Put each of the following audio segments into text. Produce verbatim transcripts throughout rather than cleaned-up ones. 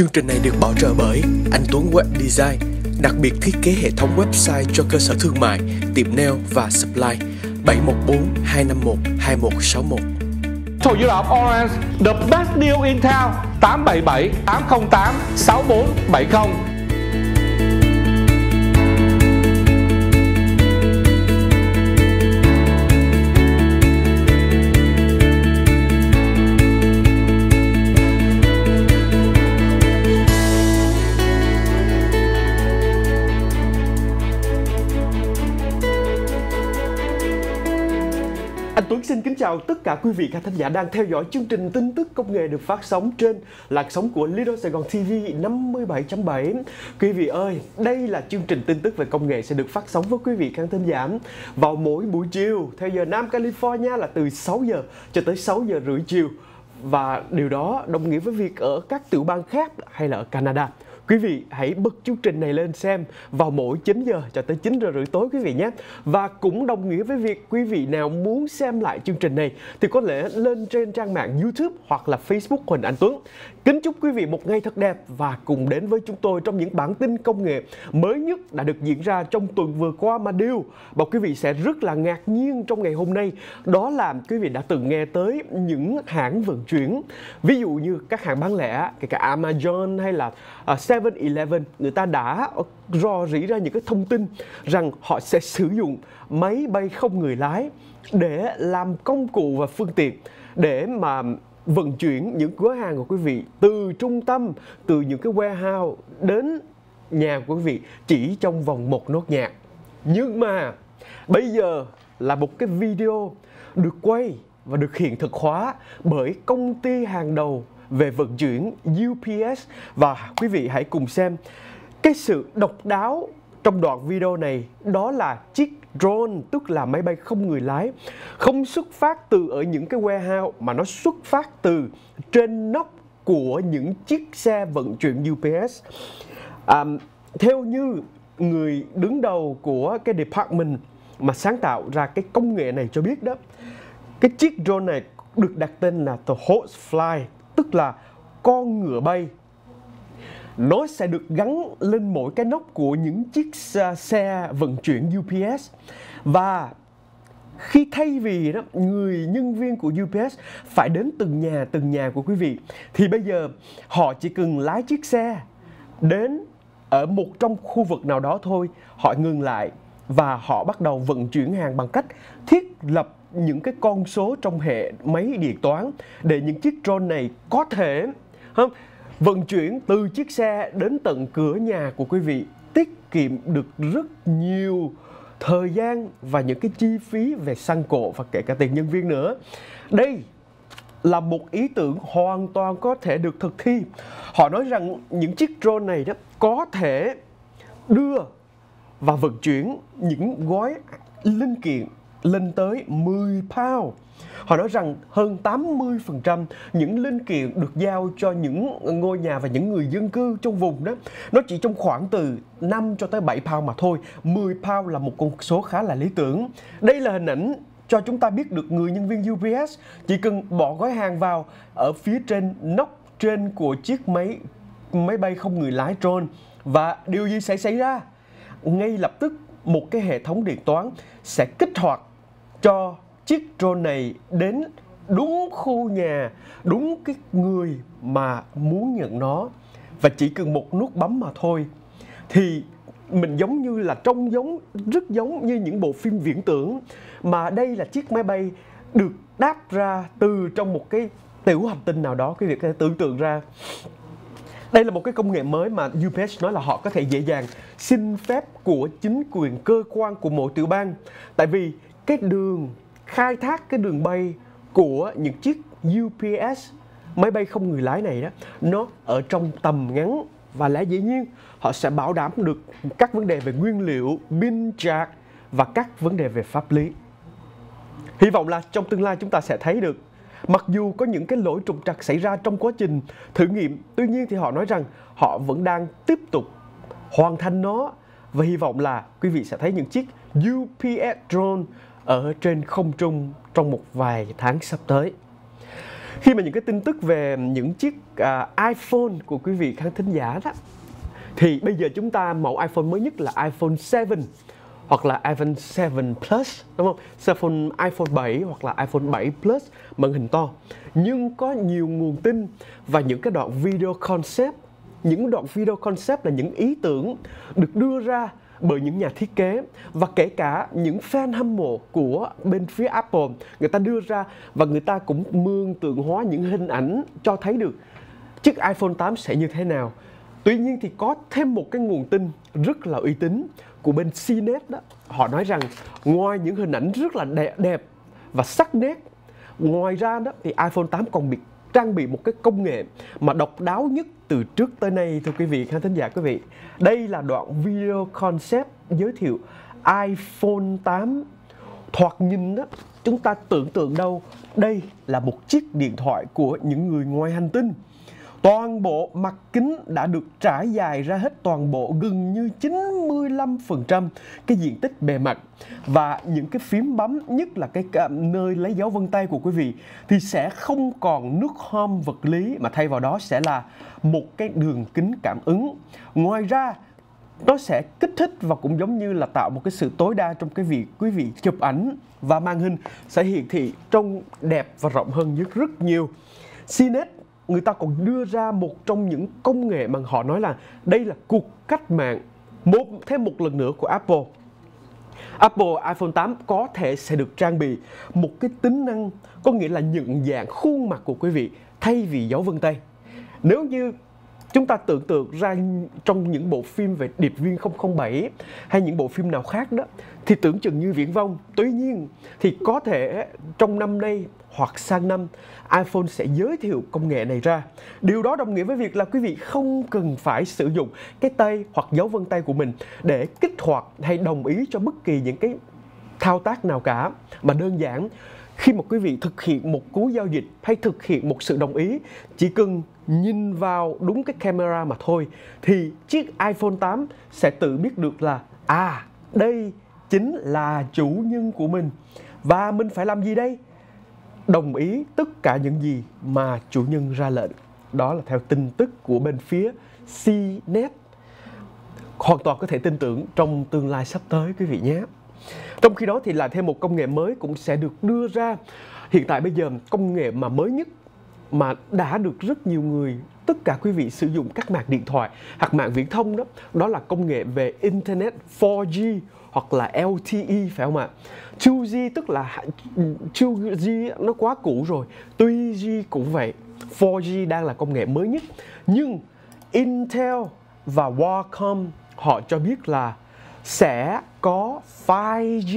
Chương trình này được bảo trợ bởi Anh Tuấn Web Design, đặc biệt thiết kế hệ thống website cho cơ sở thương mại, tiệm nail và supply. Bảy một bốn hai năm một hai một sáu một. Toyota Orange, the best deal in town. Tám bảy bảy tám không tám sáu bốn bảy không. Anh Tuấn xin kính chào tất cả quý vị khán thính giả đang theo dõi chương trình tin tức công nghệ được phát sóng trên làn sóng của Lido Sài Gòn ti vi năm mươi bảy chấm bảy. Quý vị ơi, đây là chương trình tin tức về công nghệ sẽ được phát sóng với quý vị khán thính giả vào mỗi buổi chiều theo giờ Nam California là từ sáu giờ cho tới sáu giờ rưỡi chiều. Và điều đó đồng nghĩa với việc ở các tiểu bang khác hay là ở Canada. Quý vị hãy bật chương trình này lên xem vào mỗi chín giờ cho tới chín giờ rưỡi tối quý vị nhé. Và cũng đồng nghĩa với việc quý vị nào muốn xem lại chương trình này thì có thể lên trên trang mạng YouTube hoặc là Facebook Huỳnh Anh Tuấn. Kính chúc quý vị một ngày thật đẹp và cùng đến với chúng tôi trong những bản tin công nghệ mới nhất đã được diễn ra trong tuần vừa qua mà điều mà quý vị sẽ rất là ngạc nhiên trong ngày hôm nay. Đó là quý vị đã từng nghe tới những hãng vận chuyển, ví dụ như các hãng bán lẻ, kể cả Amazon hay là uh, seven eleven, người ta đã rò rỉ ra những cái thông tin rằng họ sẽ sử dụng máy bay không người lái để làm công cụ và phương tiện để mà vận chuyển những gói hàng của quý vị từ trung tâm, từ những cái warehouse đến nhà của quý vị chỉ trong vòng một nốt nhạc. Nhưng mà bây giờ là một cái video được quay và được hiện thực hóa bởi công ty hàng đầu về vận chuyển u pê ét. Và quý vị hãy cùng xem cái sự độc đáo trong đoạn video này. Đó là chiếc drone, tức là máy bay không người lái, không xuất phát từ ở những cái warehouse mà nó xuất phát từ trên nóc của những chiếc xe vận chuyển u pê ét. à, Theo như người đứng đầu của cái department mà sáng tạo ra cái công nghệ này cho biết đó, cái chiếc drone này được đặt tên là The Horsefly, tức là con ngựa bay. Nó sẽ được gắn lên mỗi cái nóc của những chiếc xe vận chuyển u pê ét. Và khi thay vì đó, người nhân viên của u pê ét phải đến từng nhà từng nhà của quý vị, thì bây giờ họ chỉ cần lái chiếc xe đến ở một trong khu vực nào đó thôi, họ ngừng lại và họ bắt đầu vận chuyển hàng bằng cách thiết lập những cái con số trong hệ máy điện toán để những chiếc drone này có thể không, vận chuyển từ chiếc xe đến tận cửa nhà của quý vị, tiết kiệm được rất nhiều thời gian và những cái chi phí về xăng cộ và kể cả tiền nhân viên nữa. Đây là một ý tưởng hoàn toàn có thể được thực thi. Họ nói rằng những chiếc drone này đó có thể đưa và vận chuyển những gói linh kiện lên tới mười pound. Họ nói rằng hơn tám mươi phần trăm những linh kiện được giao cho những ngôi nhà và những người dân cư trong vùng đó, nó chỉ trong khoảng từ năm cho tới bảy pound mà thôi. mười pound là một con số khá là lý tưởng. Đây là hình ảnh cho chúng ta biết được người nhân viên u pê ét chỉ cần bỏ gói hàng vào ở phía trên nóc trên của chiếc máy máy bay không người lái drone, và điều gì sẽ xảy ra? Ngay lập tức một cái hệ thống điện toán sẽ kích hoạt cho chiếc drone này đến đúng khu nhà, đúng cái người mà muốn nhận nó. Và chỉ cần một nút bấm mà thôi thì mình giống như là trông giống, rất giống như những bộ phim viễn tưởng. Mà đây là chiếc máy bay được đáp ra từ trong một cái tiểu hành tinh nào đó. Quý vị có thể tưởng tượng ra. Đây là một cái công nghệ mới mà u pê ét nói là họ có thể dễ dàng xin phép của chính quyền cơ quan của mỗi tiểu bang. Tại vì cái đường khai thác cái đường bay của những chiếc u pê ét máy bay không người lái này đó, nó ở trong tầm ngắn, và lẽ dĩ nhiên họ sẽ bảo đảm được các vấn đề về nguyên liệu, pin sạc và các vấn đề về pháp lý. Hy vọng là trong tương lai chúng ta sẽ thấy được. Mặc dù có những cái lỗi trục trặc xảy ra trong quá trình thử nghiệm, tuy nhiên thì họ nói rằng họ vẫn đang tiếp tục hoàn thành nó, và hy vọng là quý vị sẽ thấy những chiếc u pê ét drone ở trên không trung trong một vài tháng sắp tới. Khi mà những cái tin tức về những chiếc uh, iPhone của quý vị khán thính giả đó, thì bây giờ chúng ta mẫu iPhone mới nhất là iPhone bảy hoặc là iPhone bảy Plus, đúng không? Iphone, iPhone bảy hoặc là iPhone bảy Plus màn hình to. Nhưng có nhiều nguồn tin và những cái đoạn video concept, những đoạn video concept là những ý tưởng được đưa ra bởi những nhà thiết kế và kể cả những fan hâm mộ của bên phía Apple, người ta đưa ra và người ta cũng mường tượng hóa những hình ảnh cho thấy được chiếc iPhone tám sẽ như thế nào. Tuy nhiên thì có thêm một cái nguồn tin rất là uy tín của bên xê net đó. Họ nói rằng ngoài những hình ảnh rất là đẹp, đẹp và sắc nét, ngoài ra đó thì iPhone tám còn bị trang bị một cái công nghệ mà độc đáo nhất từ trước tới nay, thưa quý vị khán thính giả quý vị. Đây là đoạn video concept giới thiệu iPhone tám. Thoạt nhìn đó, chúng ta tưởng tượng đâu đây là một chiếc điện thoại của những người ngoài hành tinh. Toàn bộ mặt kính đã được trải dài ra hết toàn bộ gần như chín mươi lăm phần trăm cái diện tích bề mặt. Và những cái phím bấm, nhất là cái nơi lấy dấu vân tay của quý vị, thì sẽ không còn nút home vật lý, mà thay vào đó sẽ là một cái đường kính cảm ứng. Ngoài ra, nó sẽ kích thích và cũng giống như là tạo một cái sự tối đa trong cái việc quý vị chụp ảnh, và màn hình sẽ hiển thị trông đẹp và rộng hơn rất rất nhiều. xê net người ta còn đưa ra một trong những công nghệ mà họ nói là đây là cuộc cách mạng, một thêm một lần nữa của Apple. Apple iPhone tám có thể sẽ được trang bị một cái tính năng, có nghĩa là nhận dạng khuôn mặt của quý vị thay vì dấu vân tay. Nếu như chúng ta tưởng tượng ra trong những bộ phim về Điệp viên không không bảy hay những bộ phim nào khác đó, thì tưởng chừng như viển vông. Tuy nhiên thì có thể trong năm nay hoặc sang năm, iPhone sẽ giới thiệu công nghệ này ra. Điều đó đồng nghĩa với việc là quý vị không cần phải sử dụng cái tay hoặc dấu vân tay của mình để kích hoạt hay đồng ý cho bất kỳ những cái thao tác nào cả. Mà đơn giản, khi mà quý vị thực hiện một cú giao dịch hay thực hiện một sự đồng ý, chỉ cần nhìn vào đúng cái camera mà thôi, thì chiếc iPhone tám sẽ tự biết được là à, đây chính là chủ nhân của mình. Và mình phải làm gì đây? Đồng ý tất cả những gì mà chủ nhân ra lệnh. Đó là theo tin tức của bên phía xê net. Hoàn toàn có thể tin tưởng trong tương lai sắp tới quý vị nhé. Trong khi đó thì là thêm một công nghệ mới cũng sẽ được đưa ra. Hiện tại bây giờ công nghệ mà mới nhất mà đã được rất nhiều người, tất cả quý vị sử dụng các mạng điện thoại hoặc mạng viễn thông đó, đó là công nghệ về Internet four G hoặc là L T E, phải không ạ? two G tức là two G nó quá cũ rồi, three G cũng vậy, four G đang là công nghệ mới nhất. Nhưng Intel và Qualcomm họ cho biết là sẽ có five G,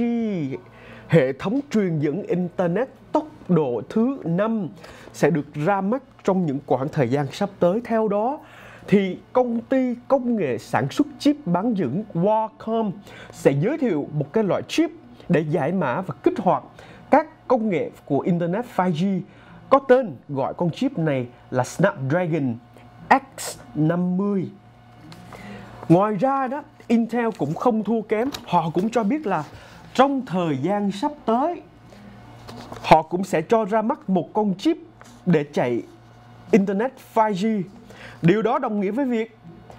hệ thống truyền dẫn Internet tốc độ thứ năm sẽ được ra mắt trong những khoảng thời gian sắp tới. Theo đó thì công ty công nghệ sản xuất chip bán dẫn Qualcomm sẽ giới thiệu một cái loại chip để giải mã và kích hoạt các công nghệ của Internet five G. Có tên gọi con chip này là Snapdragon X năm mươi. Ngoài ra đó, Intel cũng không thua kém. Họ cũng cho biết là trong thời gian sắp tới, họ cũng sẽ cho ra mắt một con chip để chạy Internet five G. Điều đó đồng nghĩa với việc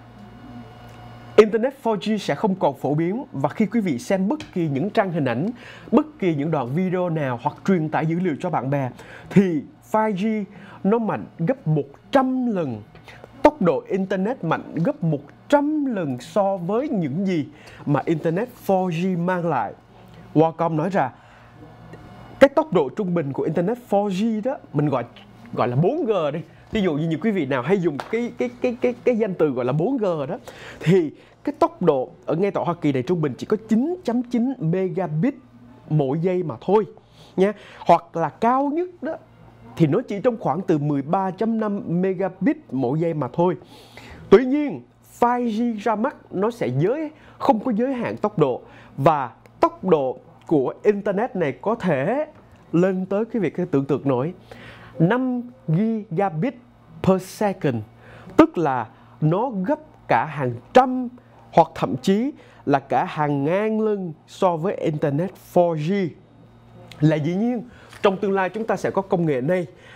Internet four G sẽ không còn phổ biến, và khi quý vị xem bất kỳ những trang hình ảnh, bất kỳ những đoạn video nào hoặc truyền tải dữ liệu cho bạn bè, thì five G nó mạnh gấp một trăm lần. Tốc độ Internet mạnh gấp một trăm lần so với những gì mà Internet four G mang lại. Qualcomm nói ra cái tốc độ trung bình của Internet four G đó, mình gọi gọi là bốn G đi. Ví dụ như những quý vị nào hay dùng cái cái cái cái cái danh từ gọi là bốn G đó, thì cái tốc độ ở ngay tại Hoa Kỳ này trung bình chỉ có chín chấm chín megabit mỗi giây mà thôi nha. Hoặc là cao nhất đó thì nó chỉ trong khoảng từ mười ba chấm năm megabit mỗi giây mà thôi. Tuy nhiên five G ra mắt nó sẽ giới không có giới hạn tốc độ, và tốc độ của Internet này có thể lên tới cái việc cái tưởng tượng nổi năm gigabit per second, tức là nó gấp cả hàng trăm hoặc thậm chí là cả hàng ngàn lần so với Internet four G. Là dĩ nhiên trong tương lai chúng ta sẽ có công nghệ này,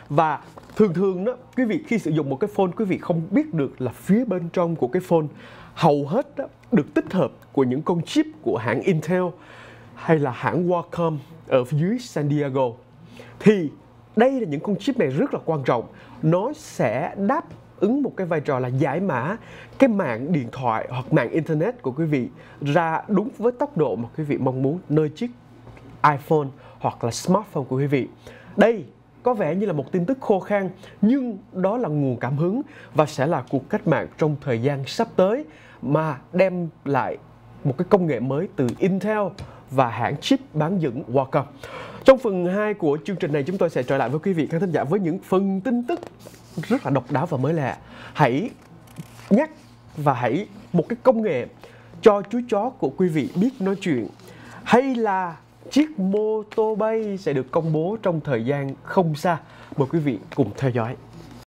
Và thường thường đó, quý vị khi sử dụng một cái phone, quý vị không biết được là phía bên trong của cái phone hầu hết đó, được tích hợp của những con chip của hãng Intel hay là hãng Qualcomm ở dưới San Diego. Thì đây là những con chip này rất là quan trọng. Nó sẽ đáp ứng một cái vai trò là giải mã cái mạng điện thoại hoặc mạng Internet của quý vị ra đúng với tốc độ mà quý vị mong muốn nơi chiếc iPhone hoặc là smartphone của quý vị. Đây có vẻ như là một tin tức khô khan, nhưng đó là nguồn cảm hứng và sẽ là cuộc cách mạng trong thời gian sắp tới mà đem lại một cái công nghệ mới từ Intel và hãng chip bán dẫn Qualcomm. Trong phần hai của chương trình này, chúng tôi sẽ trở lại với quý vị khán thính giả với những phần tin tức rất là độc đáo và mới lạ. Hãy nhắc và hãy một cái công nghệ cho chú chó của quý vị biết nói chuyện, hay là chiếc mô tô bay sẽ được công bố trong thời gian không xa. Mời quý vị cùng theo dõi.